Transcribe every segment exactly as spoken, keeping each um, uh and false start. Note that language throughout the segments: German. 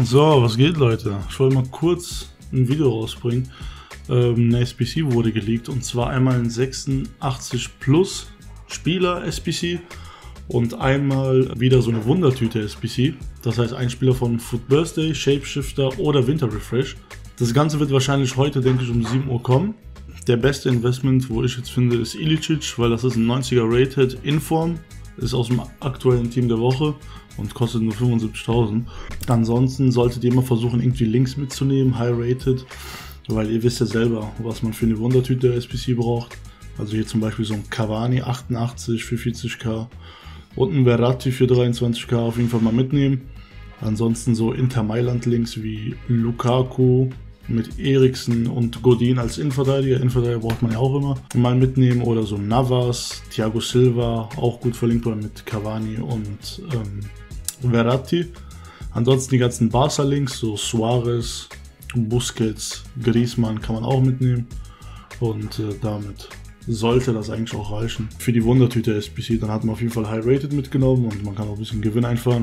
So, was geht, Leute? Ich wollte mal kurz ein Video rausbringen. Ähm, eine S B C wurde geleakt, und zwar einmal ein sechsundachtzig plus Spieler S B C und einmal wieder so eine Wundertüte S B C. Das heißt, ein Spieler von Foot Birthday, Shapeshifter oder Winter Refresh. Das Ganze wird wahrscheinlich heute, denke ich, um sieben Uhr kommen. Der beste Investment, wo ich jetzt finde, ist Ilicic, weil das ist ein neunziger Rated in Form, ist aus dem aktuellen Team der Woche und kostet nur fünfundsiebzigtausend. Ansonsten solltet ihr immer versuchen, irgendwie Links mitzunehmen, High Rated, weil ihr wisst ja selber, was man für eine Wundertüte S B C braucht. Also hier zum Beispiel so ein Cavani achtundachtzig für vierzigtausend und ein Verratti für dreiundzwanzigtausend auf jeden Fall mal mitnehmen. Ansonsten so Inter Mailand Links wie Lukaku mit Eriksen und Godin als Innenverteidiger. Innenverteidiger braucht man ja auch immer. Mal mitnehmen, oder so Navas, Thiago Silva, auch gut verlinkbar mit Cavani und ähm, Verratti. Ansonsten die ganzen Barca-Links, so Suarez, Busquets, Griezmann kann man auch mitnehmen. Und äh, damit sollte das eigentlich auch reichen. Für die Wundertüte S B C, dann hat man auf jeden Fall High Rated mitgenommen und man kann auch ein bisschen Gewinn einfahren.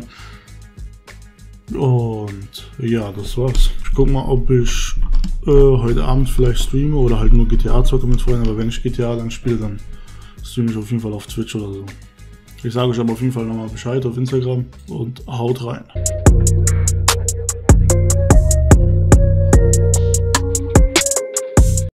Und ja, das war's. Ich guck mal, ob ich äh, heute Abend vielleicht streame oder halt nur G T A zocke mit Freunden. Aber wenn ich G T A dann spiele, dann streame ich auf jeden Fall auf Twitch oder so. Ich sage euch aber auf jeden Fall nochmal Bescheid auf Instagram und haut rein.